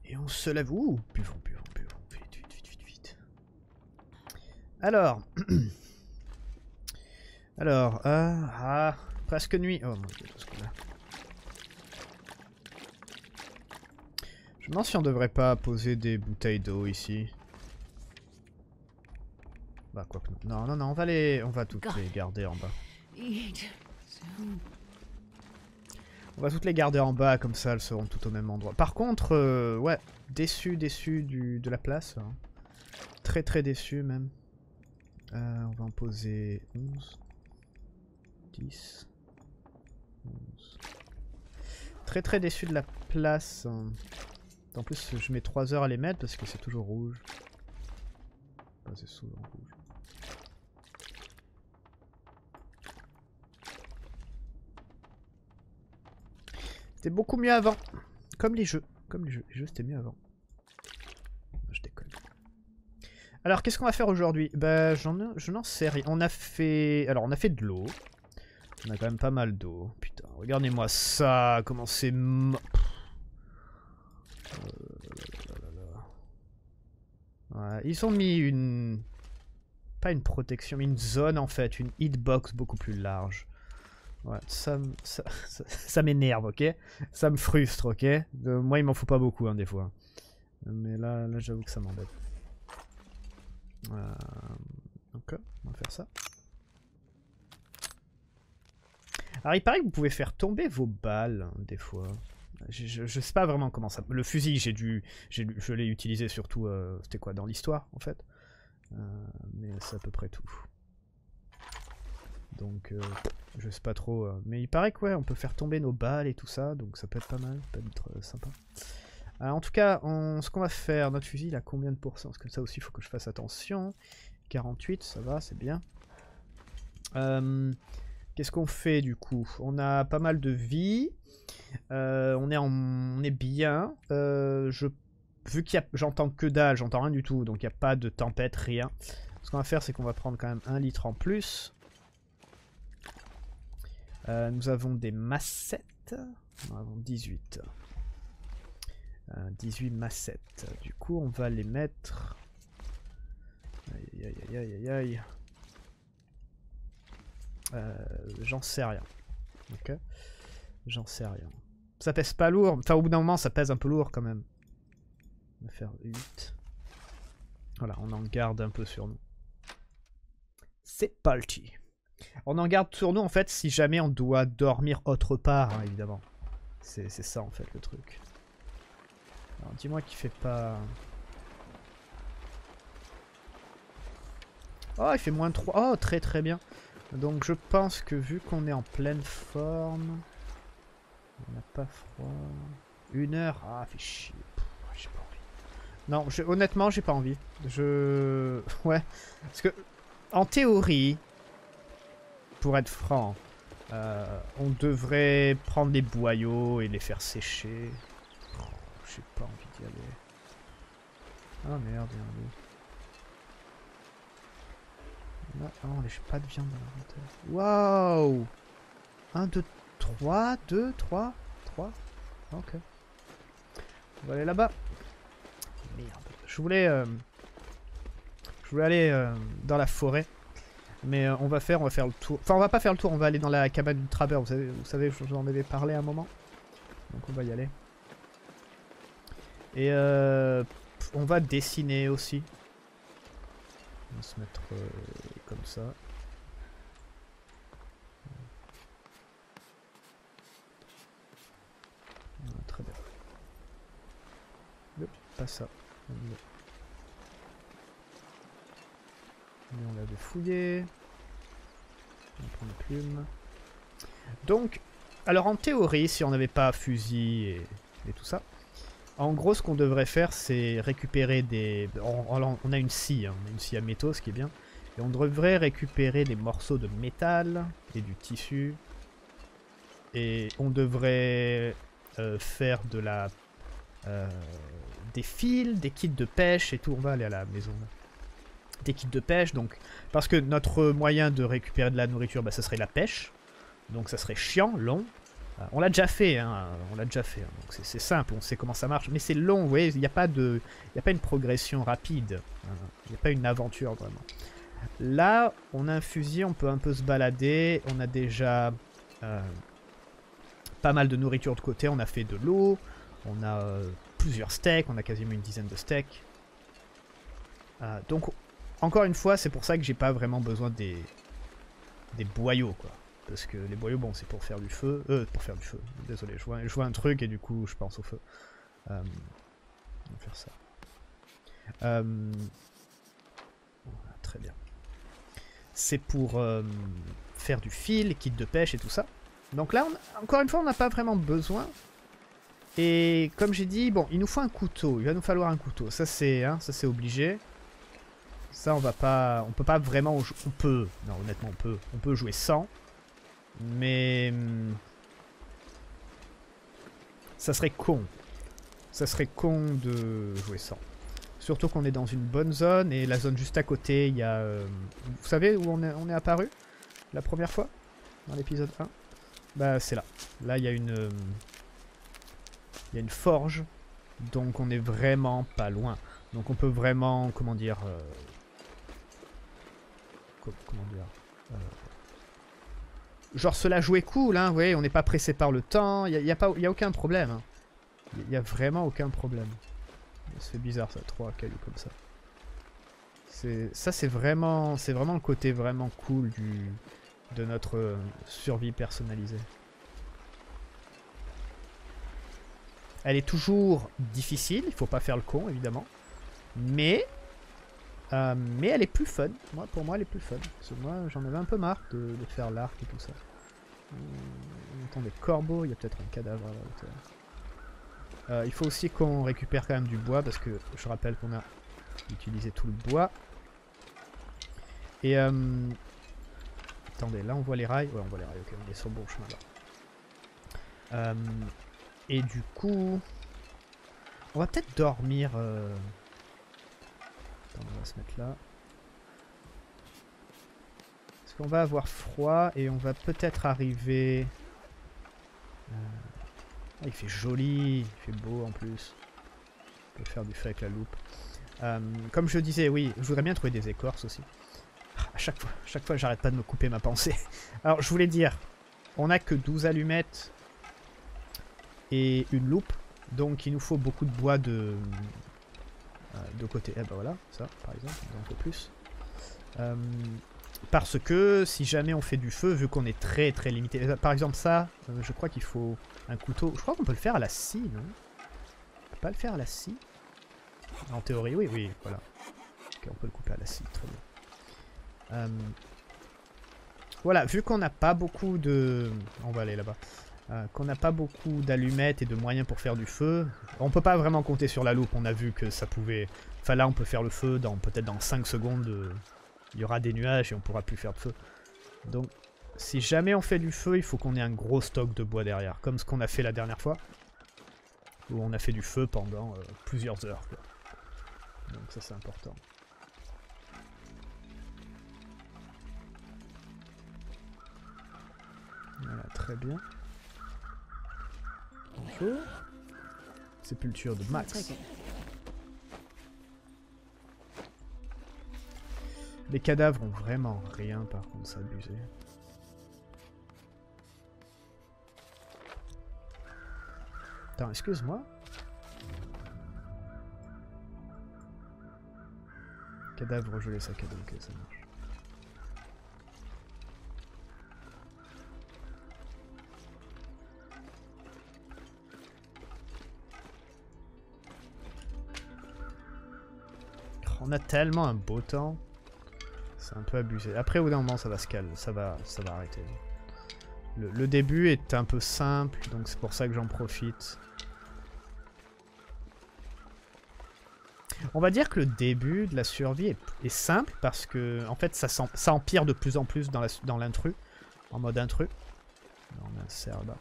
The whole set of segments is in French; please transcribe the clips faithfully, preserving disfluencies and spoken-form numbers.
Et on se lève. Ouh, buvons, buvons, buvons. Vite, vite, vite, vite, vite. Alors. Alors, euh, ah, presque nuit. Oh mon dieu, tout ce qu'on a. Je me demande si on devrait pas poser des bouteilles d'eau ici. Bah quoi que non. Non, non, non, on va les, on va toutes les garder en bas. On va toutes les garder en bas, comme ça elles seront toutes au même endroit. Par contre, euh, ouais, déçu, déçu du, de la place. Hein. Très très déçu même. Euh, on va en poser onze. dix. onze. Très très déçu de la place. Hein. En plus, je mets trois heures à les mettre parce que c'est toujours rouge. Enfin, c'est souvent rouge. C'était beaucoup mieux avant. Comme les jeux. Comme les jeux. Les jeux, c'était mieux avant. Je déconne. Alors, qu'est-ce qu'on va faire aujourd'hui? Bah, j'en ai... je n'en sais rien. On a fait... Alors, on a fait de l'eau. On a quand même pas mal d'eau. Putain, regardez-moi ça. Comment c'est... Euh... Ouais, ils ont mis une... Pas une protection, mais une zone en fait. Une hitbox beaucoup plus large. Ouais, ça, ça, ça, ça m'énerve, ok? Ça me frustre, ok? De, moi, il m'en faut pas beaucoup, hein, des fois. Mais là, là j'avoue que ça m'embête. Euh, donc, on va faire ça. Alors, il paraît que vous pouvez faire tomber vos balles, hein, des fois. Je, je, je sais pas vraiment comment ça... Le fusil, j'ai dû... je l'ai utilisé surtout... Euh, c'était quoi? Dans l'histoire, en fait. Euh, mais c'est à peu près tout. Donc, euh, je sais pas trop. Euh, mais il paraît que ouais, on peut faire tomber nos balles et tout ça. Donc ça peut être pas mal, ça peut être euh, sympa. Alors, en tout cas, on, ce qu'on va faire, notre fusil, il a combien de pourcents? Parce que ça aussi, il faut que je fasse attention. quarante-huit, ça va, c'est bien. Euh, Qu'est-ce qu'on fait du coup? On a pas mal de vie. Euh, on, est en, on est bien. Euh, je, vu qu'il y a, j'entends que dalle, j'entends rien du tout. Donc il n'y a pas de tempête, rien. Ce qu'on va faire, c'est qu'on va prendre quand même un litre en plus. Euh, nous avons des massettes. Nous en avons dix-huit. Euh, dix-huit massettes. Du coup, on va les mettre... Aïe, aïe, aïe, aïe, aïe, aïe. Euh, J'en sais rien. Ok. J'en sais rien. Ça pèse pas lourd. Enfin, au bout d'un moment, ça pèse un peu lourd quand même. On va faire huit. Voilà, on en garde un peu sur nous. C'est parti. On en garde sur nous en fait si jamais on doit dormir autre part, hein, évidemment. C'est ça en fait le truc. Alors dis-moi qu'il fait pas... Oh, il fait moins trois. Oh, très très bien. Donc je pense que vu qu'on est en pleine forme... On n'a pas froid... Une heure. Ah, fait chier. J'ai pas envie. Non, je... honnêtement, j'ai pas envie. Je... Ouais. Parce que, en théorie... Pour être franc, euh, on devrait prendre les boyaux et les faire sécher. Oh, j'ai pas envie d'y aller. Ah merde, il y a un loup. Ah, non, j'ai pas de viande dans l'inventaire. Waouh! un, deux, trois, deux, trois, trois. Ok. On va aller là-bas. Merde. Je voulais... Euh, je voulais aller euh, dans la forêt. Mais euh, on va faire, on va faire le tour. Enfin, on va pas faire le tour, on va aller dans la cabane du Traber. Vous savez, vous savez, je vous en avais parlé à un moment. Donc on va y aller. Et euh, on va dessiner aussi. On va se mettre euh, comme ça. Ah, très bien. Hop, pas ça. Lui, on l'avait fouillé. On prend les plumes. Donc, alors en théorie, si on n'avait pas fusil et, et tout ça, en gros, ce qu'on devrait faire, c'est récupérer des... On, on a une scie, hein, on a une scie à métaux, ce qui est bien. Et on devrait récupérer des morceaux de métal et du tissu. Et on devrait euh, faire de la... Euh, des fils, des kits de pêche et tout. On va aller à la maison là. Des kits de pêche, donc parce que notre moyen de récupérer de la nourriture, bah, ça serait la pêche, donc ça serait chiant, long, Euh, on l'a déjà fait, hein, on l'a déjà fait. Hein, donc c'est simple, on sait comment ça marche. Mais c'est long, vous voyez, il n'y a pas de, il n'y a pas une progression rapide. Il n'y a pas une aventure vraiment. Là, on a un fusil, on peut un peu se balader. On a déjà euh, pas mal de nourriture de côté. On a fait de l'eau. On a euh, plusieurs steaks. On a quasiment une dizaine de steaks. Euh, donc, encore une fois, c'est pour ça que j'ai pas vraiment besoin des, des boyaux, quoi. Parce que les boyaux, bon, c'est pour faire du feu. Euh, pour faire du feu. Désolé, je vois, je vois un truc et du coup, je pense au feu. Euh, on va faire ça. Euh, voilà, très bien. C'est pour euh, faire du fil, kit de pêche et tout ça. Donc là, on, encore une fois, on n'a pas vraiment besoin. Et comme j'ai dit, bon, il nous faut un couteau. Il va nous falloir un couteau. Ça, c'est hein, ça c'est obligé. Ça, on va pas... On peut pas vraiment... On peut... Non, honnêtement, on peut. On peut jouer sans. Mais... Ça serait con. Ça serait con de jouer sans. Surtout qu'on est dans une bonne zone. Et la zone juste à côté, il y a... Euh... Vous savez où on est, on est apparu la première fois dans l'épisode un? Bah, c'est là. Là, il y a une... Euh... Il y a une forge. Donc, on est vraiment pas loin. Donc, on peut vraiment... Comment dire... Euh... Comment dire euh... Genre se la jouer cool, hein, vous voyez, on n'est pas pressé par le temps, il n'y a, y a, pas... y a aucun problème. Hein. Il n'y a vraiment aucun problème. C'est bizarre ça, trois cailloux comme ça. Ça c'est vraiment, c'est vraiment le côté vraiment cool du, de notre euh, survie personnalisée. Elle est toujours difficile, il faut pas faire le con évidemment. Mais... Euh, mais elle est plus fun. Moi, pour moi, elle est plus fun. Parce que moi, j'en avais un peu marre de, de faire l'arc et tout ça. On entend des corbeaux. Il y a peut-être un cadavre à la hauteur. Euh, il faut aussi qu'on récupère quand même du bois. Parce que je rappelle qu'on a utilisé tout le bois. Et... Euh... Attendez, là on voit les rails. Ouais, on voit les rails. Ok, on est sur le bon chemin là. Euh... Et du coup... On va peut-être dormir... Euh... Attends, on va se mettre là. Parce qu'on va avoir froid et on va peut-être arriver... Euh... Ah, il fait joli, il fait beau en plus. On peut faire du feu avec la loupe. Euh, comme je disais, oui, je voudrais bien trouver des écorces aussi. À chaque fois, à chaque fois j'arrête pas de me couper ma pensée. Alors je voulais dire, on n'a que douze allumettes et une loupe. Donc il nous faut beaucoup de bois de... de côté. Eh ben voilà, ça par exemple, un peu plus. Euh, parce que si jamais on fait du feu, vu qu'on est très très limité. Par exemple ça, euh, je crois qu'il faut un couteau. Je crois qu'on peut le faire à la scie, non? On peut pas le faire à la scie? En théorie, oui, oui, voilà. Ok, on peut le couper à la scie, très bien. Euh, voilà, vu qu'on n'a pas beaucoup de... On va aller là-bas. Euh, qu'on n'a pas beaucoup d'allumettes et de moyens pour faire du feu, on peut pas vraiment compter sur la loupe. On a vu que ça pouvait... Enfin là on peut faire le feu dans peut-être dans cinq secondes. Euh... Il y aura des nuages et on pourra plus faire de feu. Donc si jamais on fait du feu, il faut qu'on ait un gros stock de bois derrière. Comme ce qu'on a fait la dernière fois. Où on a fait du feu pendant euh, plusieurs heures. Quoi. Donc ça c'est important. Voilà, très bien. Bonjour. Sépulture de Max. Les cadavres ont vraiment rien, par contre, c'est abusé. Attends, excuse-moi. Cadavre gelé sac à dos, ok, ça marche. On a tellement un beau temps. C'est un peu abusé. Après, au bout d'un moment, ça va se calmer. Ça va, ça va arrêter. Le, le début est un peu simple, donc c'est pour ça que j'en profite. On va dire que le début de la survie est, est simple parce que, en fait, ça, ça empire de plus en plus dans l'intrus. En mode intrus. On a un cerf là-bas.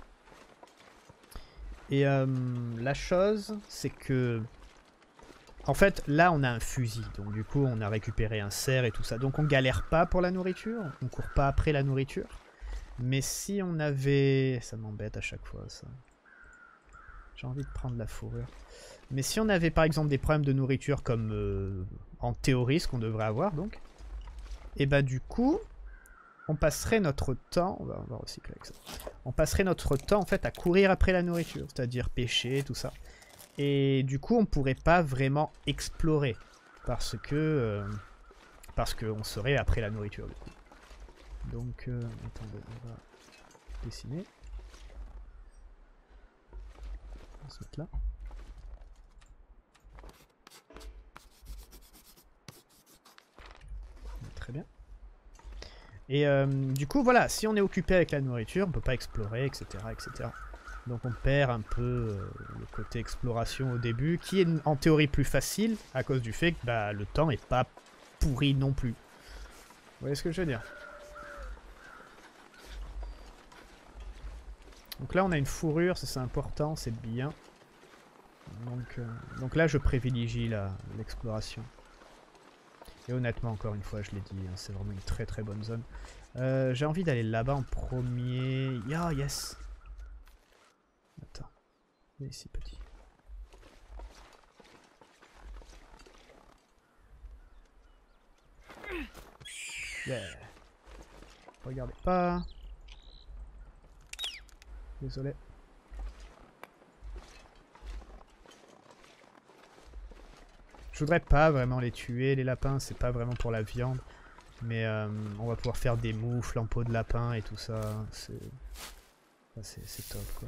Et euh, la chose, c'est que... En fait, là, on a un fusil. Donc, du coup, on a récupéré un cerf et tout ça. Donc, on galère pas pour la nourriture. On court pas après la nourriture. Mais si on avait... Ça m'embête à chaque fois, ça. J'ai envie de prendre la fourrure. Mais si on avait par exemple des problèmes de nourriture comme euh, en théorie, ce qu'on devrait avoir donc, et bah du coup, on passerait notre temps... On va, on va recycler avec ça. On passerait notre temps en fait à courir après la nourriture, c'est-à-dire pêcher, tout ça. Et du coup, on pourrait pas vraiment explorer. Parce que... Euh, parce qu'on serait après la nourriture du coup. Donc, euh, attendez, on va dessiner. On va se mettre là. Très bien. Et euh, du coup, voilà, si on est occupé avec la nourriture, on peut pas explorer, et cetera, et cetera. Donc on perd un peu euh, le côté exploration au début, qui est en théorie plus facile, à cause du fait que bah, le temps est pas pourri non plus. Vous voyez ce que je veux dire? Donc là on a une fourrure, ça c'est important, c'est bien. Donc, euh, donc là je privilégie l'exploration. Et honnêtement, encore une fois, je l'ai dit, hein, c'est vraiment une très très bonne zone. Euh, J'ai envie d'aller là-bas en premier. Ah, yes! Attends. Viens ici, petit. Yeah. Regardez pas. Désolé. Je voudrais pas vraiment les tuer, les lapins, c'est pas vraiment pour la viande. Mais euh, on va pouvoir faire des moufles en peau de lapin et tout ça. C'est c'est top quoi.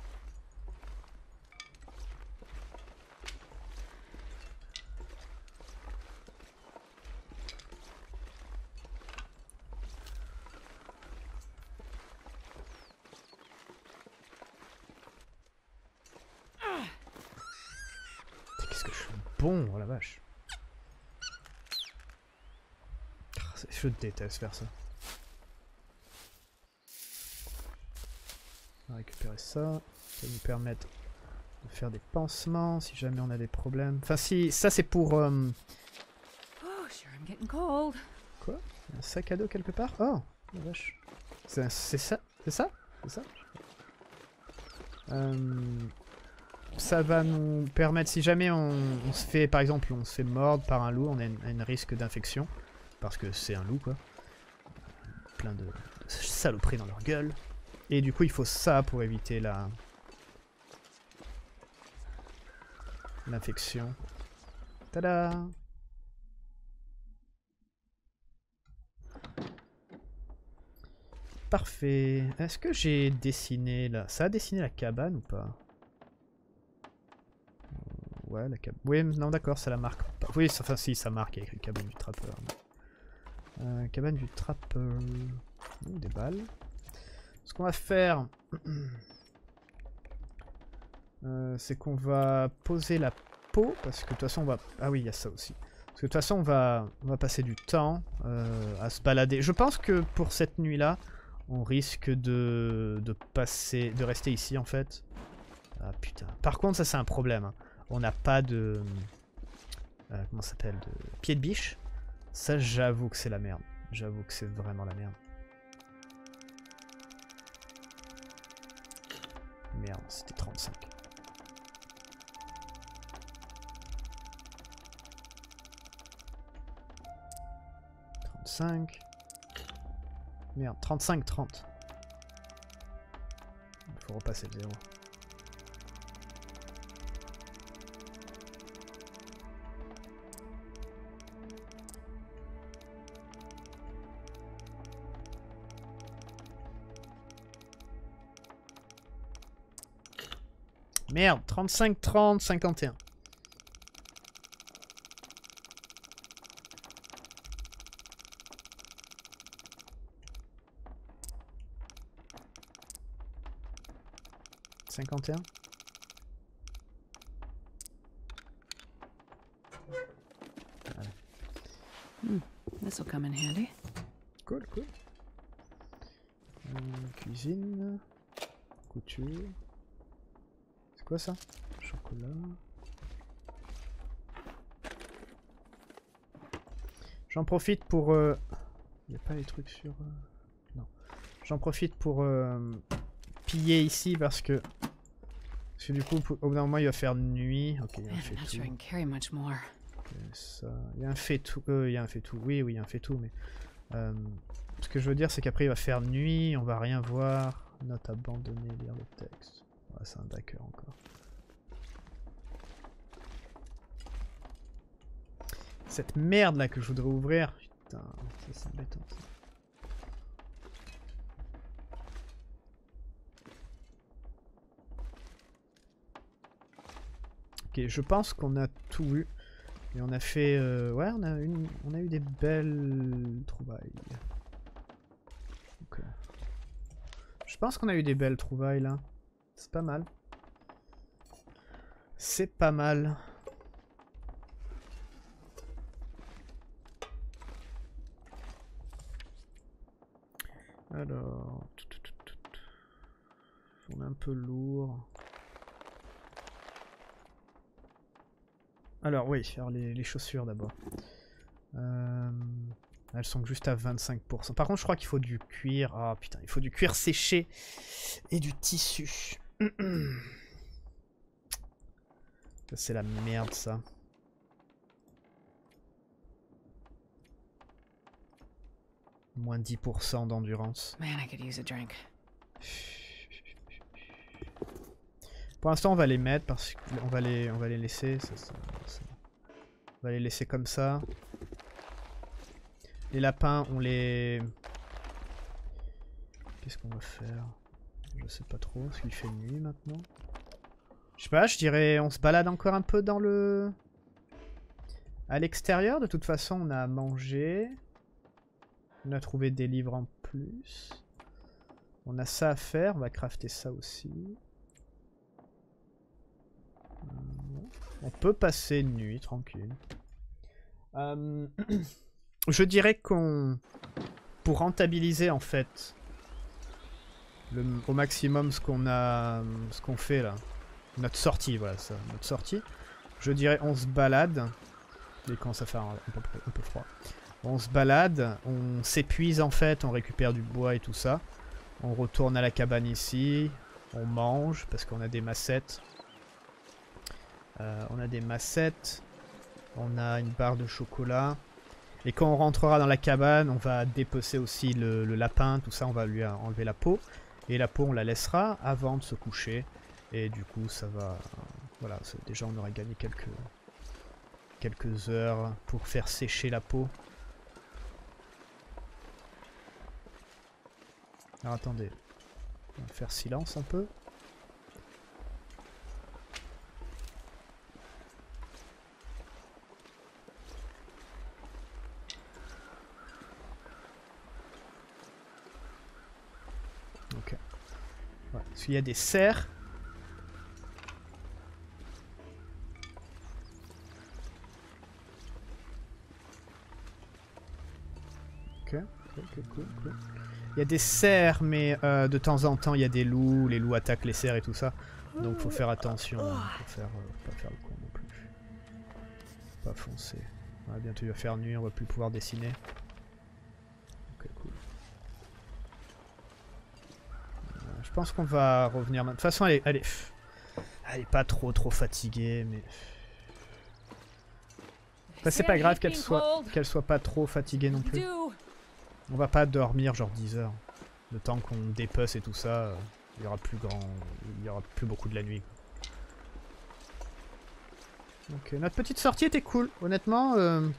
Qu'est-ce que je suis bon, oh la vache. Je déteste faire ça. On va récupérer ça. Ça va nous permettre de faire des pansements si jamais on a des problèmes. Enfin si, ça c'est pour... Euh... Quoi? Un sac à dos quelque part? Oh, la vache. C'est ça? C'est ça? C'est ça? euh... Ça va nous permettre, si jamais on, on se fait, par exemple, on se fait mordre par un loup, on a un risque d'infection. Parce que c'est un loup, quoi. Plein de, de saloperies dans leur gueule. Et du coup, il faut ça pour éviter la... l'infection. Tada! Parfait. Est-ce que j'ai dessiné là? Ça a dessiné la cabane ou pas? Ouais, la cabane. Oui, non, d'accord, ça la marque pas. Oui, enfin, si, ça marque avec une cabane du trappeur. Euh, cabane du trappeur. Oh, des balles. Ce qu'on va faire, euh, c'est qu'on va poser la peau, parce que de toute façon on va... Ah oui, il y a ça aussi. Parce que de toute façon on va, on va passer du temps euh, à se balader. Je pense que pour cette nuit-là, on risque de, de passer, de rester ici en fait. Ah putain. Par contre, ça c'est un problème. Hein. On n'a pas de... Euh, comment ça s'appelle, de pied de biche. Ça, j'avoue que c'est la merde. J'avoue que c'est vraiment la merde. Merde, c'était trente-cinq. trente-cinq. Merde, trente-cinq, trente. Il faut repasser le zéro. Merde, trente-cinq, trente, cinquante et un. cinquante et un. Hmm, this'll come in handy. Cool, cool. Euh, cuisine. Couture. C'est quoi ça? Chocolat. J'en profite pour... Il euh... n'y a pas les trucs sur... Euh... Non. J'en profite pour euh, piller ici parce que... Parce que du coup, au bout d'un moment, il va faire nuit. Ok, il y a un Man, fait I'm not tout. sure I can carry much more. Ok, ça... Il y a un fait tout. Euh, il y a un fait tout. Oui, oui, il y a un fait tout, mais... Euh, ce que je veux dire, c'est qu'après, il va faire nuit, on va rien voir. Note abandonnée, lire le texte. Ouais, c'est un backer encore. Cette merde là que je voudrais ouvrir. Putain, ça c'est embêtant ça. Ok, je pense qu'on a tout eu. Et on a fait... Euh, ouais, on a, une, on a eu des belles trouvailles. Okay. Je pense qu'on a eu des belles trouvailles là. C'est pas mal. C'est pas mal. Alors... On est un peu lourd. Alors oui, alors les, les chaussures d'abord. Euh, elles sont juste à vingt-cinq pour cent. Par contre, je crois qu'il faut du cuir. Ah putain, il faut du cuir séché et du tissu. C'est la merde ça. Moins dix pour cent d'endurance. Man, I could use a drink. Pour l'instant, on va les mettre parce qu'on va les, on va les laisser. Ça, ça, ça. On va les laisser comme ça. Les lapins, on les... Qu'est-ce qu'on va faire? Je sais pas trop, parce qu'il fait nuit maintenant. Je sais pas, je dirais on se balade encore un peu dans le... À l'extérieur, de toute façon on a mangé. On a trouvé des livres en plus. On a ça à faire, on va crafter ça aussi. On peut passer une nuit, tranquille. Euh... Je dirais qu'on... Pour rentabiliser en fait le, au maximum ce qu'on a, ce qu'on fait là, notre sortie, voilà ça, notre sortie. Je dirais on se balade, et quand ça fait un, un, peu, un peu froid. On se balade, on s'épuise en fait, on récupère du bois et tout ça. On retourne à la cabane ici, on mange parce qu'on a des massettes. Euh, on a des massettes, on a une barre de chocolat. Et quand on rentrera dans la cabane, on va dépecer aussi le, le lapin, tout ça, on va lui enlever la peau. Et la peau, on la laissera avant de se coucher. Et du coup, ça va... Voilà, déjà on aura gagné quelques, quelques heures pour faire sécher la peau. Alors attendez, on va faire silence un peu. Ok. Ouais, parce qu'il y a des cerfs. Ok, ok, cool, cool. Il y a des cerfs, mais euh, de temps en temps, il y a des loups. Les loups attaquent les cerfs et tout ça. Donc faut faire attention. Faut faire, euh, pas faire le con non plus. Pas foncer. Ouais, bientôt il va faire nuit, on va plus pouvoir dessiner. Ok, cool. Euh, je pense qu'on va revenir. De toute façon, elle est, elle est, elle est pas trop trop fatiguée, mais... Enfin, c'est pas grave qu'elle soit, qu'elle soit pas trop fatiguée non plus. On va pas dormir genre dix heures. Le temps qu'on dépece et tout ça, euh, il y aura plus grand, il y aura plus beaucoup de la nuit. Donc euh, notre petite sortie était cool, honnêtement. Euh,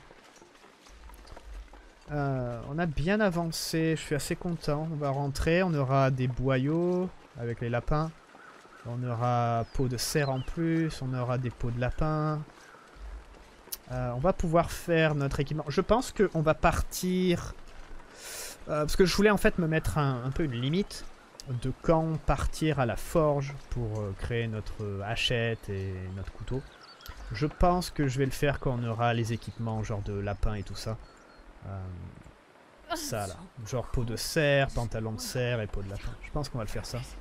euh, on a bien avancé, je suis assez content. On va rentrer, on aura des boyaux avec les lapins. On aura peau de cerf en plus, on aura des peaux de lapin. Euh, on va pouvoir faire notre équipement. Je pense qu'on va partir... Euh, parce que je voulais en fait me mettre un, un peu une limite de quand partir à la forge pour euh, créer notre euh, hachette et notre couteau. Je pense que je vais le faire quand on aura les équipements genre de lapin et tout ça. Euh, ça là, genre peau de cerf, pantalon de cerf et peau de lapin. Je pense qu'on va le faire ça.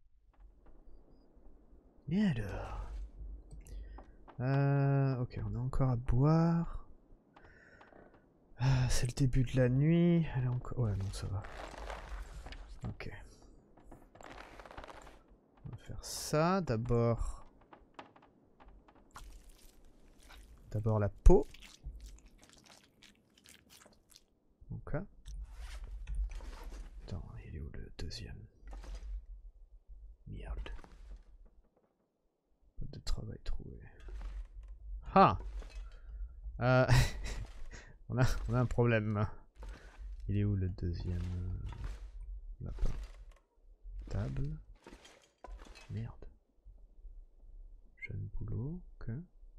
Et alors euh, ok, on a encore encore à boire. Ah, c'est le début de la nuit. Elle est encore... Ouais, non, ça va. Ok. On va faire ça. D'abord... D'abord la peau. Ok. Attends, il est où le deuxième? Merde. Pas de travail trouvé. Ah euh... on, a, on a un problème. Il est où le deuxième lapin? Table. Merde. Jeune boulot. Ok.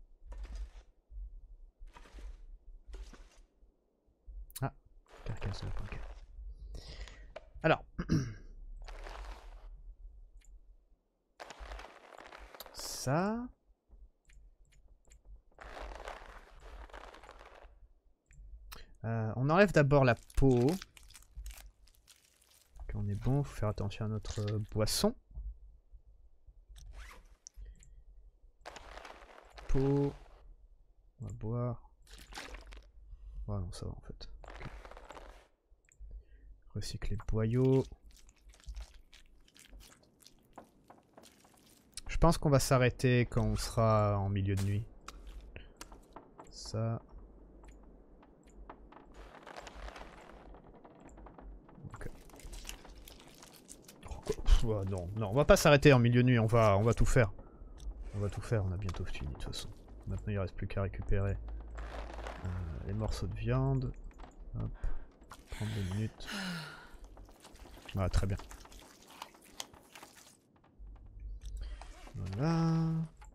Ah, carcasse de lapin. Okay. Alors. Ça. Euh, on enlève d'abord la peau. Okay, on est bon, faut faire attention à notre euh, boisson. Peau. On va boire. Ouais, non, ça va en fait. Okay. Recycler le boyau. Je pense qu'on va s'arrêter quand on sera en milieu de nuit. Ça. Ok. Oh, non, non, on va pas s'arrêter en milieu de nuit, on va, on va tout faire. On va tout faire, on a bientôt fini de toute façon. Maintenant il reste plus qu'à récupérer euh, les morceaux de viande. Hop. trente-deux minutes. Voilà, très bien. Voilà.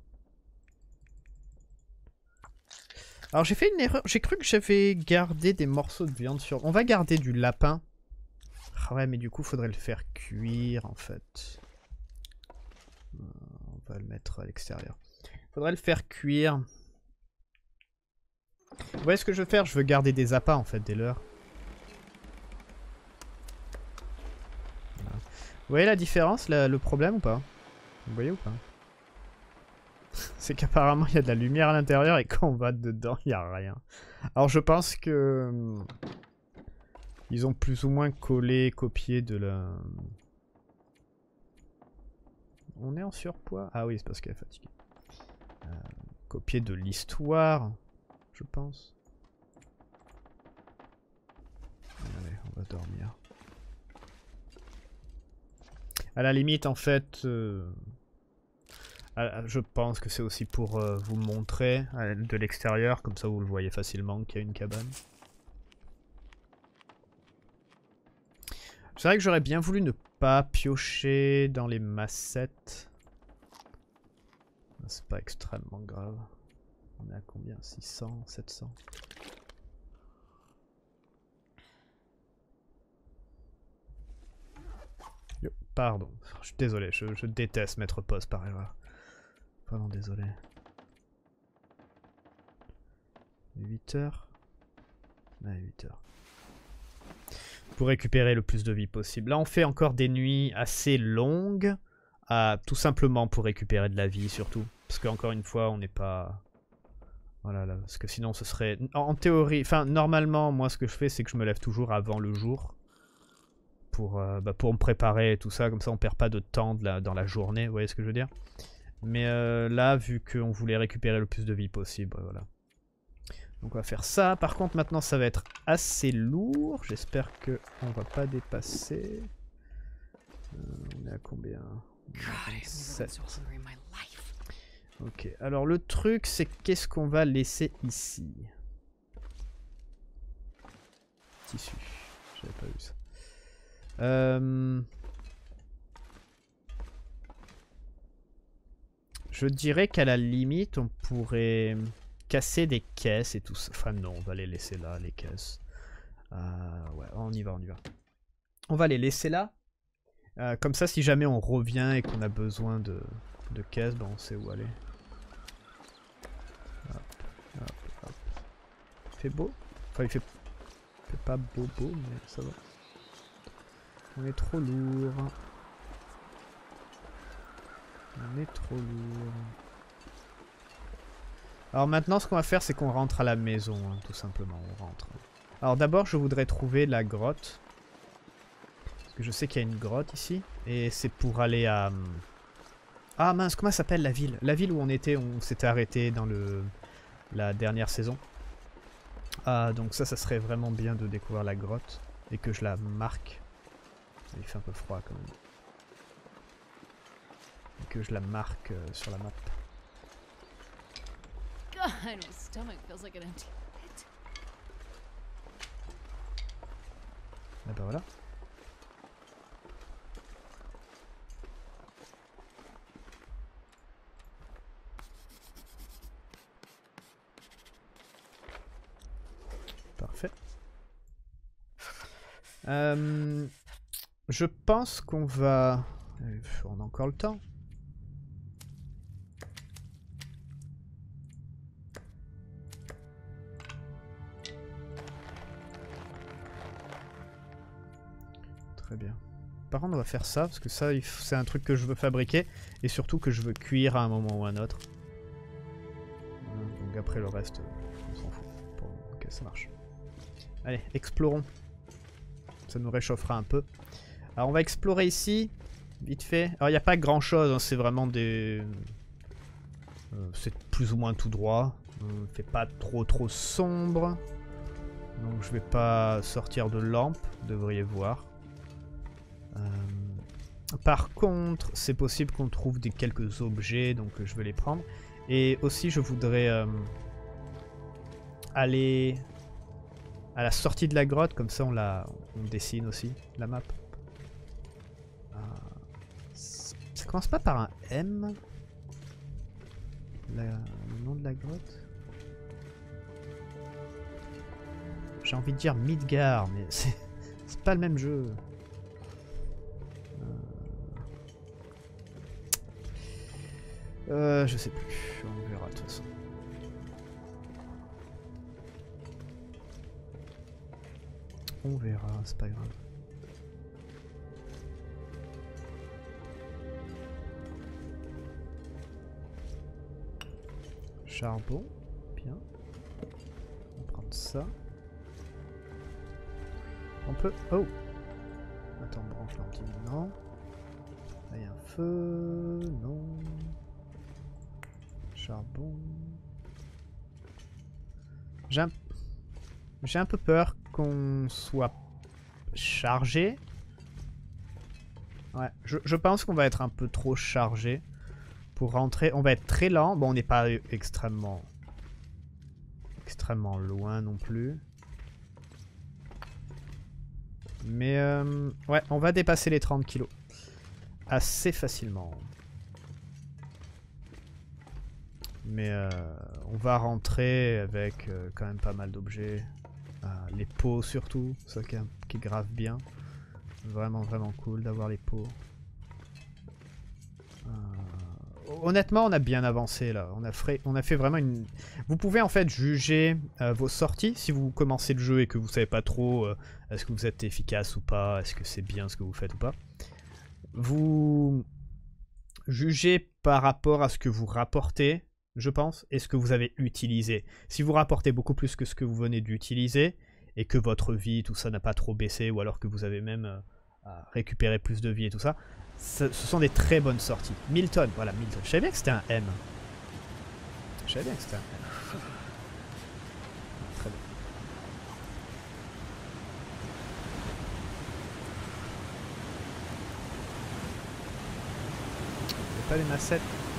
Alors j'ai fait une erreur, j'ai cru que j'avais gardé des morceaux de viande sur... On va garder du lapin. Ah ouais, mais du coup faudrait le faire cuire en fait. Euh, on va le mettre à l'extérieur. Faudrait le faire cuire. Vous voyez ce que je veux faire? Je veux garder des appâts en fait des leurres. Voilà. Vous voyez la différence, la, le problème ou pas? Vous voyez ou pas? C'est qu'apparemment il y a de la lumière à l'intérieur et quand on va dedans il n'y a rien. Alors je pense que... Ils ont plus ou moins collé, copié de la... On est en surpoids? Ah oui, c'est parce qu'elle est fatiguée. Euh, copié de l'histoire, je pense. Allez, on va dormir. À la limite, en fait... Euh... Je pense que c'est aussi pour euh, vous montrer euh, de l'extérieur, comme ça vous le voyez facilement qu'il y a une cabane. C'est vrai que j'aurais bien voulu ne pas piocher dans les massettes. C'est pas extrêmement grave. On est à combien? six cents, sept cents? Yo, pardon, je suis désolé, je, je déteste mettre pause par erreur. Vraiment désolé. huit heures. Ouais, huit heures. Pour récupérer le plus de vie possible. Là, on fait encore des nuits assez longues. Euh, tout simplement pour récupérer de la vie, surtout. Parce qu'encore une fois, on n'est pas... Voilà, là, parce que sinon, ce serait... En théorie, enfin, normalement, moi, ce que je fais, c'est que je me lève toujours avant le jour. Pour, euh, bah, pour me préparer et tout ça. Comme ça, on perd pas de temps de la, dans la journée. Vous voyez ce que je veux dire? Mais euh, là, vu qu'on voulait récupérer le plus de vie possible, voilà. Donc on va faire ça. Par contre, maintenant, ça va être assez lourd. J'espère qu'on va pas dépasser. Euh, on est à combien? sept. Ok, alors le truc, c'est qu'est-ce qu'on va laisser ici? Tissu. J'avais pas vu ça. Euh... Je dirais qu'à la limite, on pourrait casser des caisses et tout ça. Enfin non, on va les laisser là, les caisses. Euh, ouais, on y va, on y va. On va les laisser là. Euh, comme ça, si jamais on revient et qu'on a besoin de, de caisses, ben on sait où aller. Hop, hop, hop. Il fait beau. Enfin, il fait, il fait pas beau beau, mais ça va. On est trop lourd. On est trop lourd. Alors maintenant, ce qu'on va faire, c'est qu'on rentre à la maison, hein, tout simplement. On rentre. Alors d'abord, je voudrais trouver la grotte. Parce que je sais qu'il y a une grotte ici. Et c'est pour aller à... Ah mince, comment s'appelle la ville? La ville où on était, on s'était arrêté dans le la dernière saison. Ah, donc ça, ça serait vraiment bien de découvrir la grotte. Et que je la marque. Il fait un peu froid quand même. Et que je la marque euh, sur la map. God, my stomach feels like an empty pit. Ah bah voilà. Parfait. Euh, je pense qu'on va... On a encore le temps. Très bien. Par contre, on va faire ça, parce que ça, c'est un truc que je veux fabriquer, et surtout que je veux cuire à un moment ou à un autre. Donc après le reste, on s'en fout. Bon, ok, ça marche. Allez, explorons. Ça nous réchauffera un peu. Alors on va explorer ici, vite fait. Alors il n'y a pas grand chose, hein, c'est vraiment des... Euh, c'est plus ou moins tout droit. Euh, fait pas trop trop sombre. Donc je vais pas sortir de lampe, vous devriez voir. Euh, par contre, c'est possible qu'on trouve des quelques objets, donc je vais les prendre. Et aussi je voudrais euh, aller... à la sortie de la grotte, comme ça on la, on dessine aussi la map. Euh, ça commence pas par un M, la, le nom de la grotte. J'ai envie de dire Midgar, mais c'est pas le même jeu. Euh, euh, je sais plus, on verra de toute façon. On verra, c'est pas grave. Charbon, bien. On va prendre ça. On peut... Oh! Attends, on branche l'antenne. Non. Là, il y a un feu. Non. Charbon. J'ai un... J'ai un peu peur qu'on soit chargé. Ouais, je, je pense qu'on va être un peu trop chargé pour rentrer. On va être très lent. Bon, on n'est pas extrêmement extrêmement loin non plus. Mais euh, ouais, on va dépasser les trente kilos assez facilement. Mais euh, on va rentrer avec euh, quand même pas mal d'objets. Euh, les pots surtout, ça qui est, qui est grave bien. Vraiment vraiment cool d'avoir les pots. Euh, honnêtement, on a bien avancé là. On a, fait, on a fait vraiment une... Vous pouvez en fait juger euh, vos sorties si vous commencez le jeu et que vous savez pas trop euh, est-ce que vous êtes efficace ou pas, est-ce que c'est bien ce que vous faites ou pas. Vous jugez par rapport à ce que vous rapportez, je pense, et ce que vous avez utilisé. Si vous rapportez beaucoup plus que ce que vous venez d'utiliser, et que votre vie, tout ça n'a pas trop baissé, ou alors que vous avez même euh, récupéré plus de vie et tout ça, ce, ce sont des très bonnes sorties. Milton, voilà, Milton. Je savais bien que c'était un M. Je savais bien que c'était un M. Très bien. Il n'y a pas les massettes.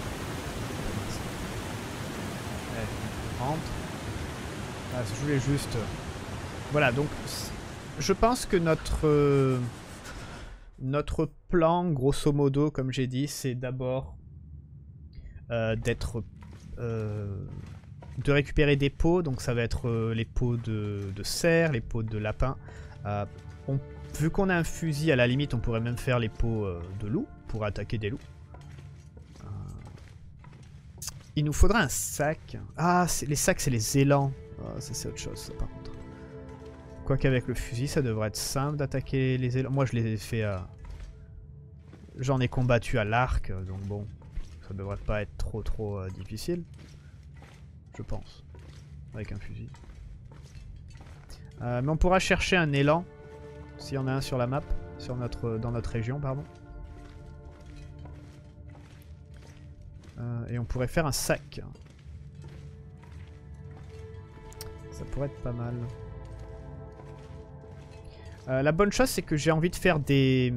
Allez, on rentre. Ah, je voulais juste... Voilà, donc je pense que notre, euh, notre plan, grosso modo, comme j'ai dit, c'est d'abord euh, d'être... Euh, de récupérer des pots, donc ça va être euh, les pots de, de cerf, les pots de lapin. Euh, on, vu qu'on a un fusil, à la limite, on pourrait même faire les pots euh, de loup, pour attaquer des loups. Euh, il nous faudra un sac. Ah, les sacs, c'est les élans. Oh, ça, c'est autre chose, ça, par contre. Quoique avec le fusil, ça devrait être simple d'attaquer les élans. Moi, je les ai fait à... J'en ai combattu à l'arc, donc bon, ça devrait pas être trop trop euh, difficile. je pense, avec un fusil. Euh, mais on pourra chercher un élan, s'il y en a un sur la map, sur notre, dans notre région, pardon. Euh, et on pourrait faire un sac. Ça pourrait être pas mal. Euh, la bonne chose, c'est que j'ai envie de faire des...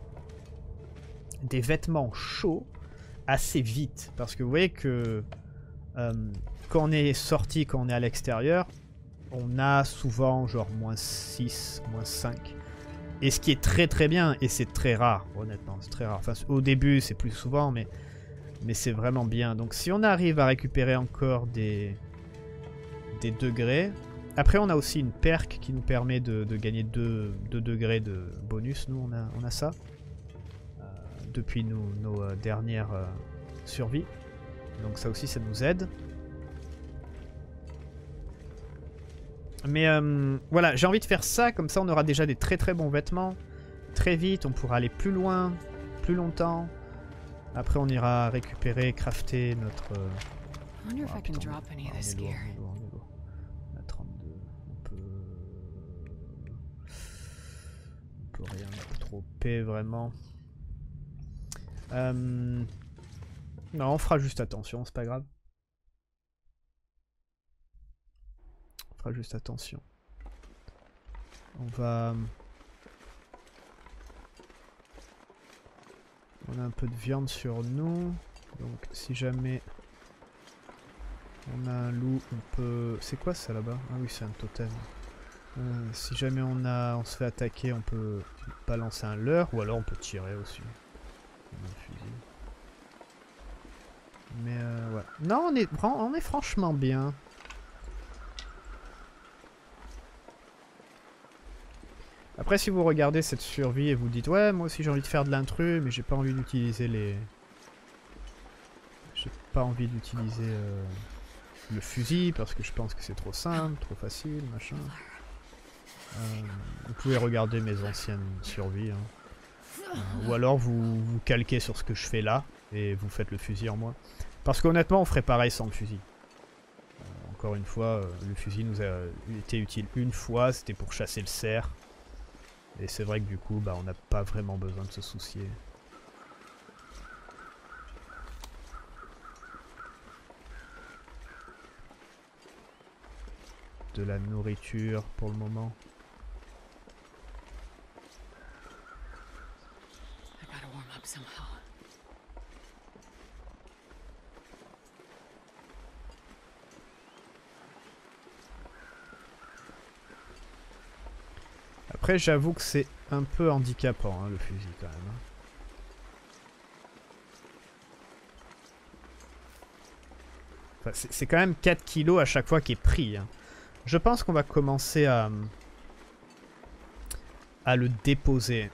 des vêtements chauds assez vite. Parce que vous voyez que euh, quand on est sorti, quand on est à l'extérieur, on a souvent genre moins six, moins cinq. Et ce qui est très très bien, et c'est très rare, honnêtement, c'est très rare. Enfin, au début, c'est plus souvent, mais, mais c'est vraiment bien. Donc si on arrive à récupérer encore des, des degrés... Après, on a aussi une perk qui nous permet de, de gagner deux degrés de bonus. Nous, on a, on a ça. Euh, depuis nos, nos euh, dernières euh, survies. Donc ça aussi, ça nous aide. Mais euh, voilà, j'ai envie de faire ça. Comme ça, on aura déjà des très très bons vêtements. Très vite, on pourra aller plus loin, plus longtemps. Après, on ira récupérer, crafter notre... Euh... I wonder if I can drop any of this gear. On a trente-deux. On peut... On peut rien dropper vraiment. Euh... Non, on fera juste attention, c'est pas grave. On fera juste attention. On va... On a un peu de viande sur nous. Donc si jamais on a un loup, on peut... C'est quoi ça là-bas? Ah oui, c'est un totem. Euh, si jamais on, a... on se fait attaquer, on peut balancer un leurre. Ou alors on peut tirer aussi. On a un fusil. Mais euh, ouais. Non, on est, on est franchement bien. Après, si vous regardez cette survie et vous dites ouais, moi aussi j'ai envie de faire de l'intrus, mais j'ai pas envie d'utiliser les... J'ai pas envie d'utiliser euh, le fusil parce que je pense que c'est trop simple, trop facile, machin. Euh, vous pouvez regarder mes anciennes survies. Hein. Euh, ou alors vous vous calquez sur ce que je fais là et vous faites le fusil en moi. Parce qu'honnêtement, on ferait pareil sans le fusil. Euh, encore une fois, euh, le fusil nous a été utile une fois, c'était pour chasser le cerf. Et c'est vrai que du coup, bah, on n'a pas vraiment besoin de se soucier. De la nourriture pour le moment. I gotta warm up somehow. Après, j'avoue que c'est un peu handicapant, hein, le fusil, quand même. Enfin, c'est quand même quatre kilos à chaque fois qui est pris. Hein. Je pense qu'on va commencer à, à le déposer.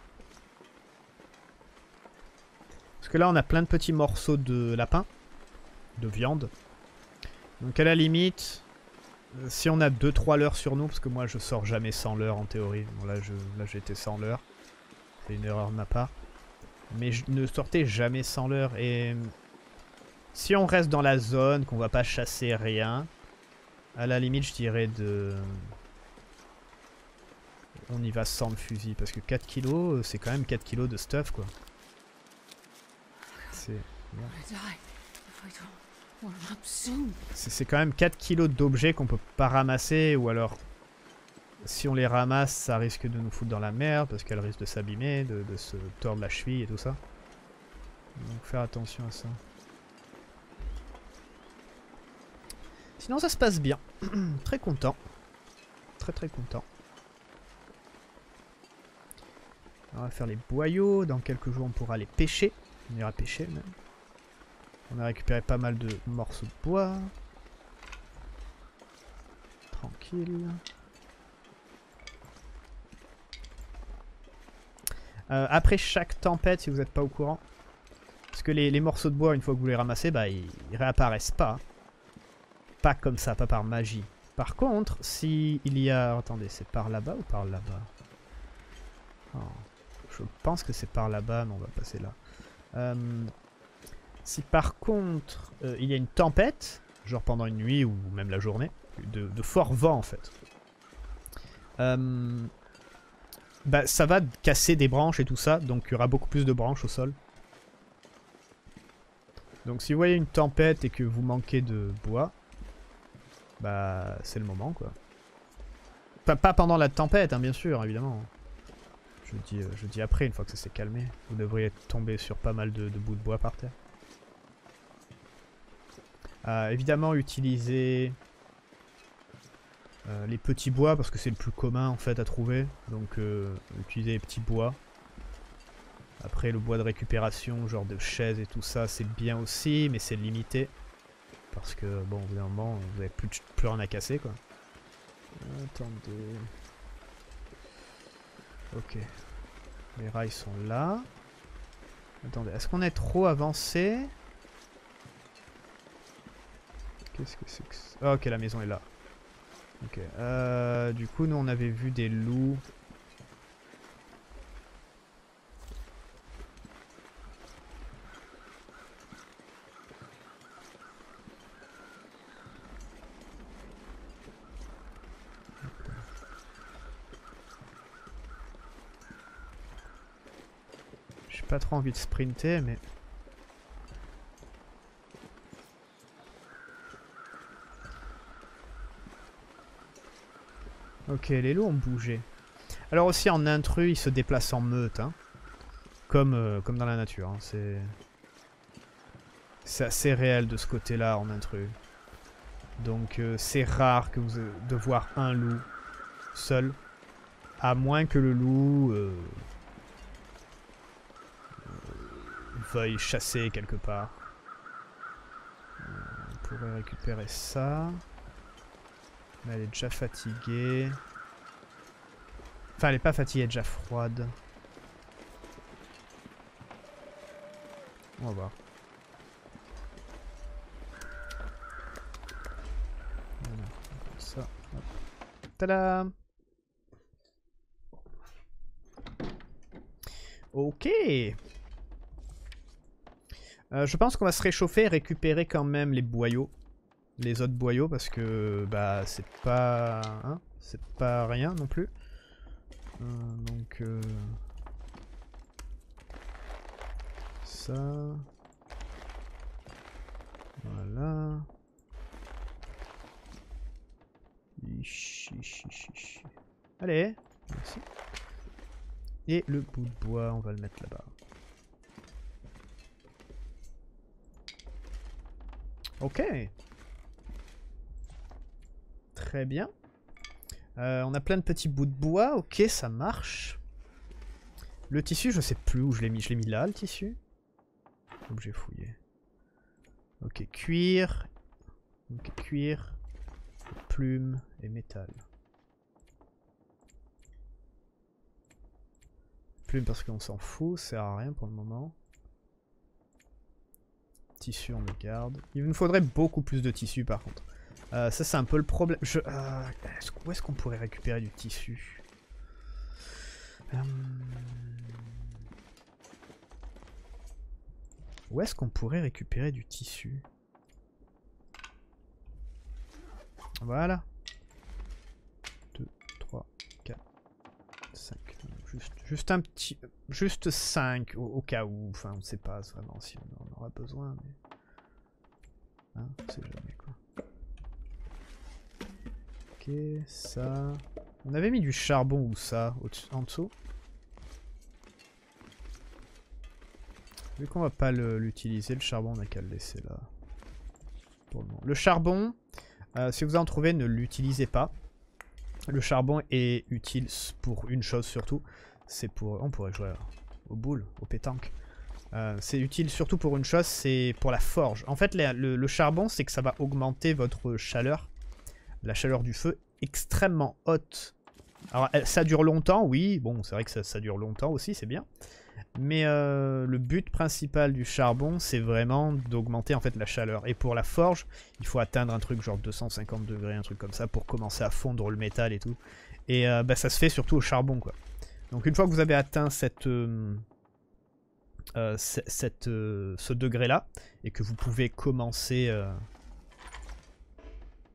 Parce que là, on a plein de petits morceaux de lapin, de viande. Donc à la limite... Si on a deux trois leurres sur nous, parce que moi je sors jamais sans leurre en théorie. Bon là je là j'étais sans leurre. C'est une erreur de ma part. Mais je ne sortais jamais sans leurre. Et si on reste dans la zone, qu'on va pas chasser rien, à la limite je dirais de... On y va sans le fusil. Parce que quatre kilos, c'est quand même quatre kilos de stuff quoi. C'est... C'est quand même quatre kilos d'objets qu'on peut pas ramasser, ou alors si on les ramasse ça risque de nous foutre dans la merde parce qu'elles risquent de s'abîmer, de, de se tordre la cheville et tout ça. Donc faire attention à ça. Sinon ça se passe bien. Très content. Très très content. On va faire les boyaux, dans quelques jours on pourra les pêcher. On ira pêcher même. On a récupéré pas mal de morceaux de bois. Tranquille. Euh, après chaque tempête, si vous n'êtes pas au courant, parce que les, les morceaux de bois, une fois que vous les ramassez, bah, ils, ils réapparaissent pas. Pas comme ça, pas par magie. Par contre, si il y a... Attendez, c'est par là-bas ou par là-bas? Oh, je pense que c'est par là-bas, mais on va passer là. Euh... Si par contre euh, il y a une tempête, genre pendant une nuit ou même la journée, de, de forts vents en fait. Euh, bah, ça va casser des branches et tout ça, donc il y aura beaucoup plus de branches au sol. Donc si vous voyez une tempête et que vous manquez de bois, bah c'est le moment quoi. Pas, pas pendant la tempête, hein, bien sûr, évidemment. Je dis, euh, je dis après, une fois que ça s'est calmé. Vous devriez tomber sur pas mal de, de bouts de bois par terre. Euh, évidemment, utilisez euh, les petits bois parce que c'est le plus commun en fait à trouver. Donc, euh, utilisez les petits bois. Après, le bois de récupération, genre de chaises et tout ça, c'est bien aussi, mais c'est limité. Parce que, bon, évidemment, vous n'avez plus, plus rien à casser quoi. Attendez. Ok. Les rails sont là. Attendez, est-ce qu'on est trop avancé? Qu'est-ce que c'est que ça? Oh, ok, la maison est là. Ok. Euh, du coup, nous, on avait vu des loups. J'ai pas trop envie de sprinter, mais... Ok, les loups ont bougé. Alors aussi, en intrus, ils se déplacent en meute, hein. Comme, euh, comme dans la nature, hein. C'est... C'est assez réel de ce côté-là, en intrus. Donc, euh, c'est rare que vous, de voir un loup seul. À moins que le loup... Euh, veuille chasser quelque part. On pourrait récupérer ça. Mais elle est déjà fatiguée. Enfin, elle est pas fatiguée, elle est déjà froide. On va voir. Voilà, comme ça. Hop. Tada! Ok. Euh, je pense qu'on va se réchauffer et récupérer quand même les boyaux. Les autres boyaux parce que bah c'est pas... Hein, c'est pas rien non plus. Euh, donc... Euh, ça... Voilà... Ichi, ichi, ichi. Allez, merci. Et le bout de bois, on va le mettre là-bas. Ok. Très bien. Euh, on a plein de petits bouts de bois. Ok, ça marche. Le tissu, je sais plus où je l'ai mis. Je l'ai mis là, le tissu. Objet fouillé. Ok, cuir. Ok, cuir. Plume et métal. Plume parce qu'on s'en fout, ça sert à rien pour le moment. Tissu, on le garde. Il nous faudrait beaucoup plus de tissu par contre. Euh, ça c'est un peu le problème. Je, euh, est-ce, où est-ce qu'on pourrait récupérer du tissu? hum... Où est-ce qu'on pourrait récupérer du tissu? Voilà. deux, trois, quatre, cinq. Juste, juste un petit... Juste cinq au, au cas où. Enfin, on ne sait pas vraiment si on en aura besoin. Mais... Hein, on sait jamais quoi. Ok, ça... On avait mis du charbon ou ça en dessous? Vu qu'on va pas l'utiliser, le charbon, on a qu'à le laisser là. Pour le moment. Le charbon, euh, si vous en trouvez, ne l'utilisez pas. Le charbon est utile pour une chose surtout. C'est pour... On pourrait jouer au boule, au pétanque. Euh, c'est utile surtout pour une chose, c'est pour la forge. En fait, le, le, le charbon, c'est que ça va augmenter votre chaleur. La chaleur du feu extrêmement haute. Alors, elle, ça dure longtemps, oui. Bon, c'est vrai que ça, ça dure longtemps aussi, c'est bien. Mais euh, le but principal du charbon, c'est vraiment d'augmenter en fait la chaleur. Et pour la forge, il faut atteindre un truc genre deux cent cinquante degrés, un truc comme ça, pour commencer à fondre le métal et tout. Et euh, bah, ça se fait surtout au charbon, quoi. Donc une fois que vous avez atteint cette, euh, euh, cette, euh, ce degré-là, et que vous pouvez commencer... Euh,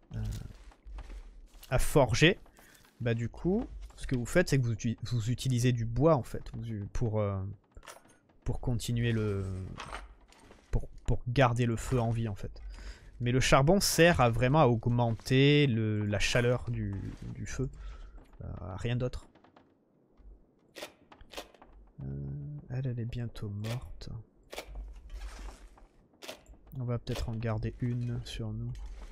euh, à forger, bah du coup, ce que vous faites, c'est que vous, vous utilisez du bois en fait, pour, euh, pour continuer le... Pour, pour garder le feu en vie en fait. Mais le charbon sert à vraiment à augmenter le, la chaleur du, du feu, euh, rien d'autre. Euh, elle, elle est bientôt morte. On va peut-être en garder une sur nous.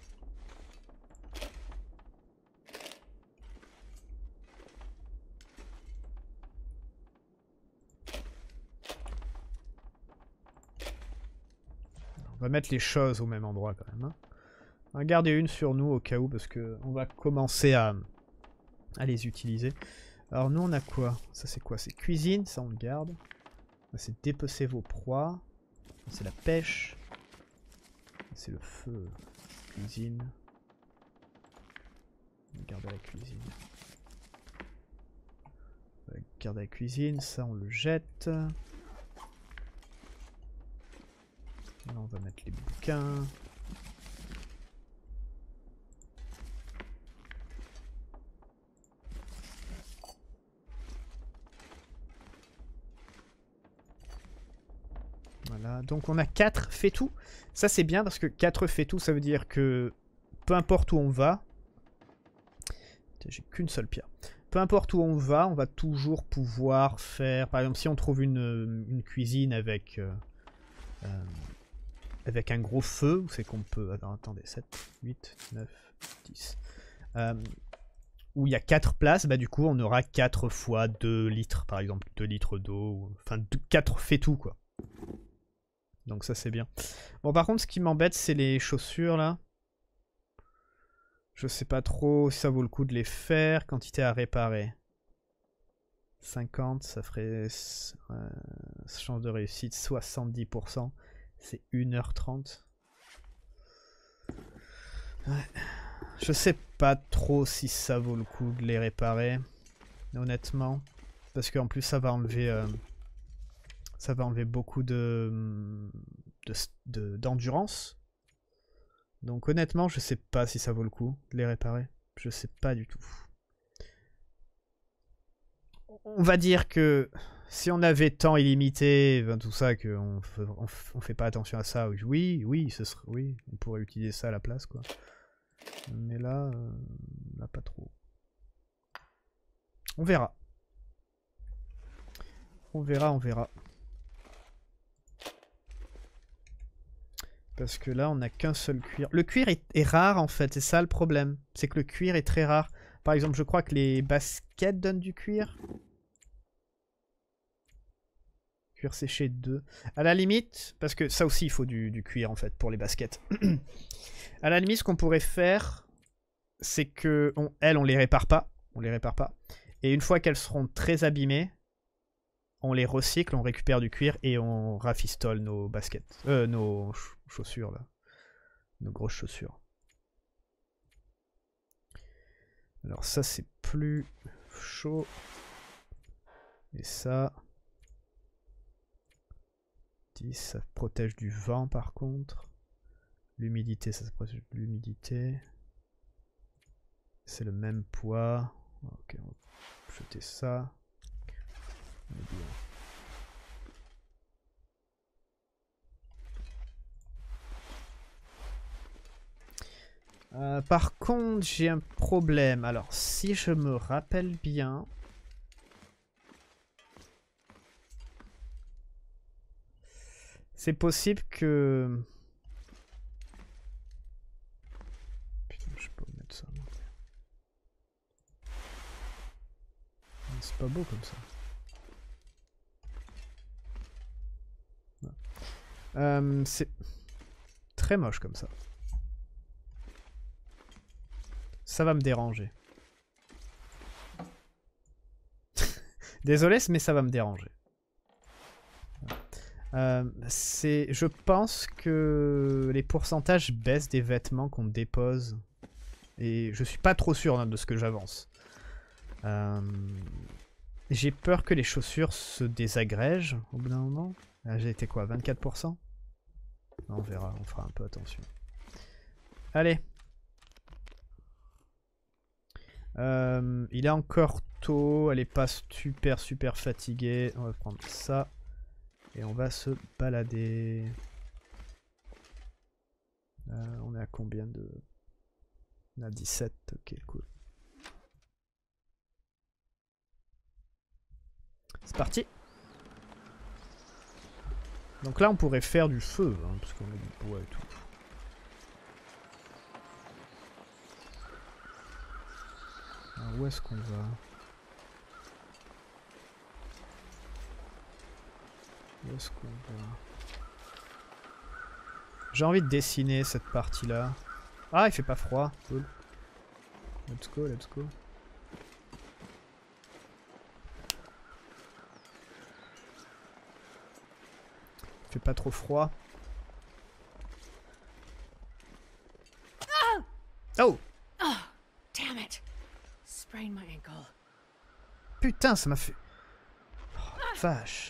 On va mettre les choses au même endroit quand même. Hein. On va garder une sur nous au cas où parce que on va commencer à, à les utiliser. Alors nous on a quoi? Ça c'est quoi? C'est cuisine, ça on le garde. C'est dépecer vos proies. C'est la pêche. C'est le feu. Cuisine. On va garder la cuisine. On va garder la cuisine, ça on le jette. Là on va mettre les bouquins. Voilà, donc on a quatre fait tout. Ça c'est bien parce que quatre fait tout, ça veut dire que peu importe où on va, j'ai qu'une seule pierre. Peu importe où on va, on va toujours pouvoir faire, par exemple si on trouve une, une cuisine avec, euh, euh, avec un gros feu, c'est qu'on peut, attends, attendez, sept, huit, neuf, dix, euh, où il y a quatre places, bah du coup on aura quatre fois deux litres, par exemple, deux litres d'eau, enfin quatre fait tout quoi. Donc ça c'est bien. Bon par contre ce qui m'embête c'est les chaussures là. Je sais pas trop si ça vaut le coup de les faire. Quantité à réparer. cinquante, ça ferait euh, chance de réussite soixante-dix pour cent. C'est une heure trente. Ouais. Je sais pas trop si ça vaut le coup de les réparer. Honnêtement. Parce qu'en plus ça va enlever... Euh, ça va enlever beaucoup de d'endurance. De, Donc honnêtement, je sais pas si ça vaut le coup de les réparer. Je sais pas du tout. On va dire que si on avait temps illimité, ben tout ça, qu'on on, on fait pas attention à ça, oui, oui, ce serait, oui, on pourrait utiliser ça à la place, quoi. Mais là, euh, là pas trop. On verra. On verra, on verra. Parce que là, on n'a qu'un seul cuir. Le cuir est, est rare, en fait. C'est ça le problème. C'est que le cuir est très rare. Par exemple, je crois que les baskets donnent du cuir. Cuir séché deux. À la limite, parce que ça aussi, il faut du, du cuir, en fait, pour les baskets. À la limite, ce qu'on pourrait faire, c'est que... On, elles, on les répare pas. On les répare pas. Et une fois qu'elles seront très abîmées, on les recycle, on récupère du cuir et on rafistole nos baskets. Euh, nos chaussures, là. Nos grosses chaussures. Alors ça, c'est plus chaud. Et ça... dix, ça protège du vent, par contre. L'humidité, ça, ça protège de l'humidité. C'est le même poids. Ok, on va jeter ça. Euh, par contre, j'ai un problème. Alors, si je me rappelle bien... C'est possible que... Putain, je peux mettre ça. C'est pas beau comme ça. Euh, c'est très moche comme ça. Ça va me déranger. Désolé, mais ça va me déranger. Euh, c'est, je pense que les pourcentages baissent des vêtements qu'on dépose. Et je suis pas trop sûr hein, de ce que j'avance. Euh, J'ai peur que les chaussures se désagrègent au bout d'un moment. Là, j'ai été quoi, vingt-quatre pour cent? On verra, on fera un peu attention. Allez. Euh, il est encore tôt, elle est pas super super fatiguée. On va prendre ça. Et on va se balader. Euh, on est à combien de... On a dix-sept, ok cool. C'est parti. Donc là on pourrait faire du feu, hein, parce qu'on a du bois et tout. Alors où est-ce qu'on va? Où est-ce qu'on va? J'ai envie de dessiner cette partie-là. Ah, il fait pas froid. Cool. Let's go, let's go. Il fait pas trop froid. Oh! Oh, damn it. Sprained my ankle. Putain, ça m'a fait... Oh, vache.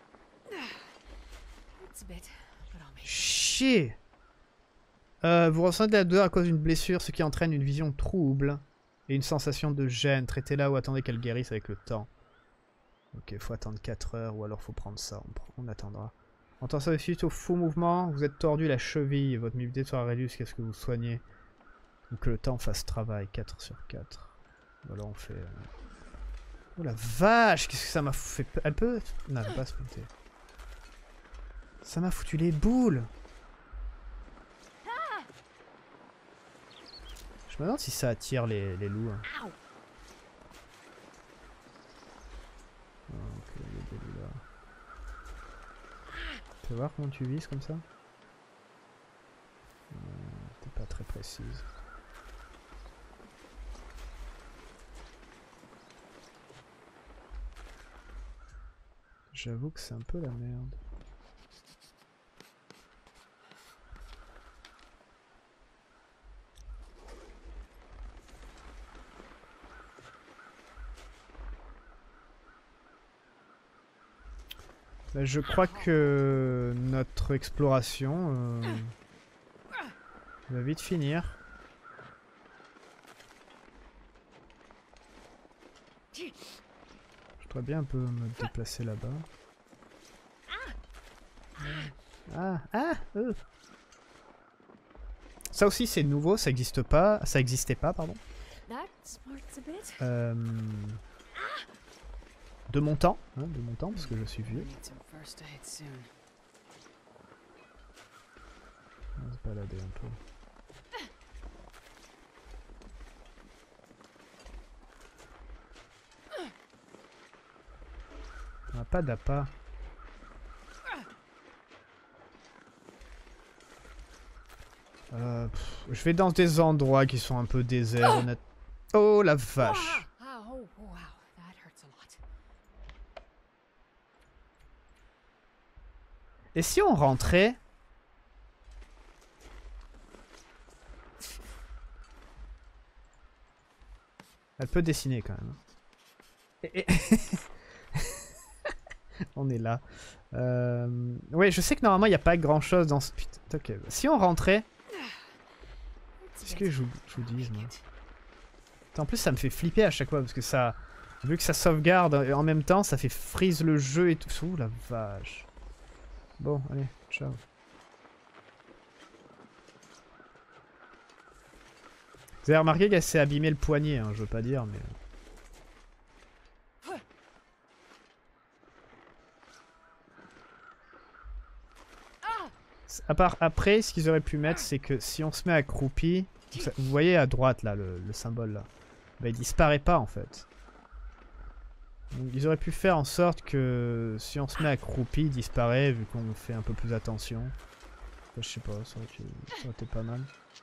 It's a bit, but I'll make it. Chier. Euh, vous ressentez de la douleur à cause d'une blessure, ce qui entraîne une vision trouble et une sensation de gêne. Traitez-la ou attendez qu'elle guérisse avec le temps. Ok, faut attendre quatre heures ou alors faut prendre ça, on, on attendra. En temps ça suite au faux mouvement, vous êtes tordu la cheville, votre mobilité sera réduite jusqu'à ce que vous soignez. Ou que le temps fasse travail, quatre sur quatre. Voilà, on fait... Euh... Oh la vache, qu'est-ce que ça m'a fait... Elle peut... Non, elle peut pas se péter. Ça m'a foutu les boules. Je me demande si ça attire les, les loups. Hein. Oh, ok, il y a des loups là. Tu peux voir comment tu vises comme ça? euh, T'es pas très précise. J'avoue que c'est un peu la merde. Bah, je crois que notre exploration euh, va vite finir. Je voudrais bien un peu me déplacer là-bas. Ah, ah, euh. Ça aussi c'est nouveau, ça existe pas, ça existait pas, pardon. Euh, de mon temps, hein, de mon temps parce que je suis vieux. On va se balader un peu. On n'a pas d'appât. Euh, pff, je vais dans des endroits qui sont un peu déserts, honnêtement. Oh la vache! Et si on rentrait? Elle peut dessiner quand même. Et, et on est là. Euh... Ouais, je sais que normalement il n'y a pas grand chose dans ce... Putain, ok. Si on rentrait... Qu'est-ce que je, je vous dis, moi? En plus, ça me fait flipper à chaque fois parce que ça... Vu que ça sauvegarde en même temps, ça fait freeze le jeu et tout. Ouh la vache. Bon, allez, ciao. Vous avez remarqué qu'elle s'est abîmée le poignet, hein, je veux pas dire, mais... À part, après, ce qu'ils auraient pu mettre, c'est que si on se met accroupi... Vous voyez à droite, là, le, le symbole, là. Bah, il disparaît pas, en fait. Donc, ils auraient pu faire en sorte que si on se met accroupi, il disparaît, vu qu'on fait un peu plus attention. Enfin, je sais pas, ça aurait, été, ça aurait été pas mal.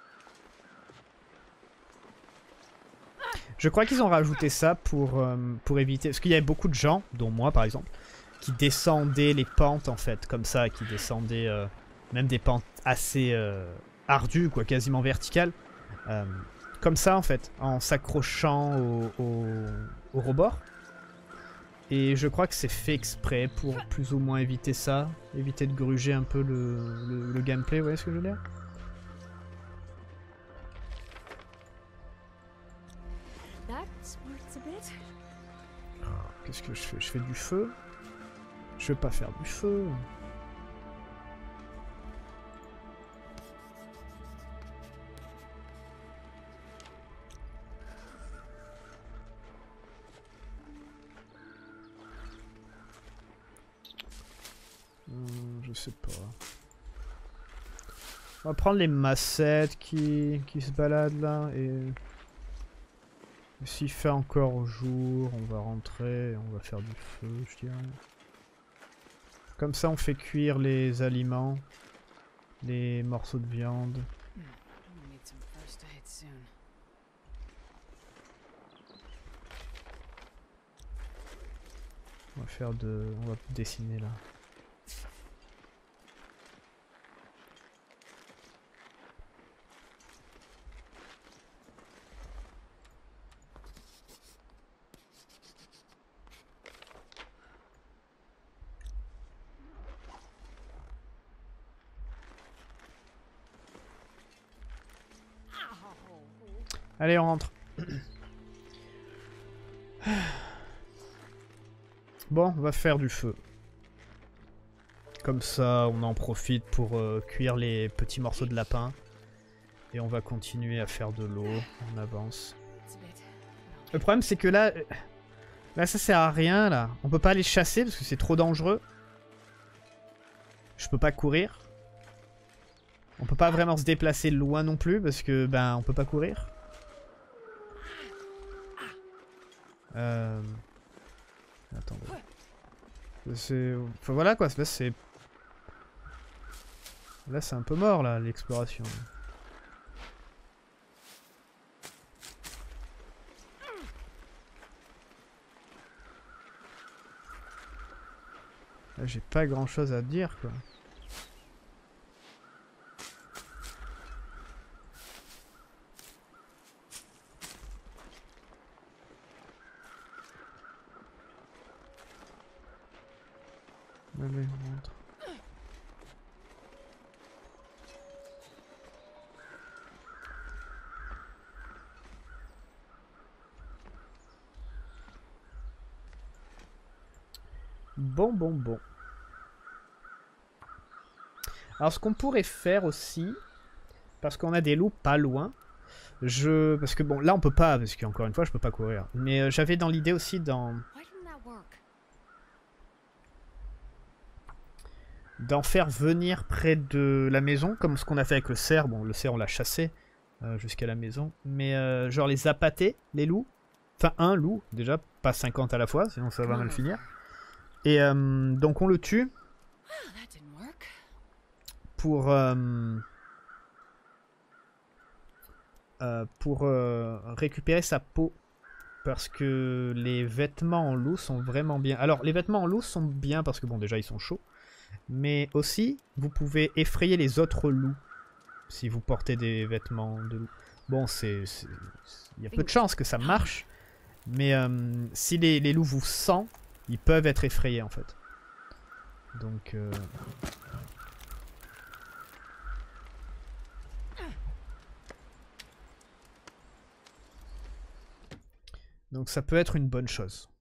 Je crois qu'ils ont rajouté ça pour, euh, pour éviter... Parce qu'il y avait beaucoup de gens, dont moi par exemple, qui descendaient les pentes en fait, comme ça, qui descendaient euh, même des pentes assez euh, ardues, quoi, quasiment verticales. Euh, comme ça en fait, en s'accrochant au, au, au rebord. Et je crois que c'est fait exprès pour plus ou moins éviter ça, éviter de gruger un peu le, le, le gameplay, vous voyez ce que je veux dire? That works a bit. Qu'est-ce que je fais? Je fais du feu? Je vais pas faire du feu. Hum, je sais pas. On va prendre les massettes qui, qui se baladent là et... S'il fait encore jour, on va rentrer et on va faire du feu, je dirais. Comme ça, on fait cuire les aliments, les morceaux de viande. On va faire de... on va dessiner là. Allez, on rentre. Bon, on va faire du feu. Comme ça, on en profite pour euh, cuire les petits morceaux de lapin. Et on va continuer à faire de l'eau. On avance. Le problème, c'est que là... Là, ça sert à rien, là. On peut pas aller chasser parce que c'est trop dangereux. Je peux pas courir. On peut pas vraiment se déplacer loin non plus parce que, ben, on peut pas courir. Euh... Attendez. C'est... Enfin voilà quoi, là c'est... Là c'est un peu mort là, l'exploration. Là j'ai pas grand chose à dire quoi. Allez, on rentre. Bon, bon, bon. Alors, ce qu'on pourrait faire aussi, parce qu'on a des loups pas loin, je... Parce que bon, là on peut pas, parce qu'encore une fois, je peux pas courir. Mais euh, j'avais dans l'idée aussi dans... d'en faire venir près de la maison, comme ce qu'on a fait avec le cerf. Bon, le cerf, on l'a chassé euh, jusqu'à la maison. Mais euh, genre les appâter, les loups. Enfin, un loup, déjà, pas cinquante à la fois, sinon ça va mal finir. Et euh, donc on le tue. Pour... Euh, euh, pour euh, récupérer sa peau. Parce que les vêtements en loup sont vraiment bien. Alors, les vêtements en loup sont bien parce que, bon, déjà, ils sont chauds. Mais aussi, vous pouvez effrayer les autres loups si vous portez des vêtements de loup. Bon, c'est... il y a peu de chances que ça marche. Mais euh, si les, les loups vous sentent, ils peuvent être effrayés, en fait. Donc... Euh... Donc ça peut être une bonne chose.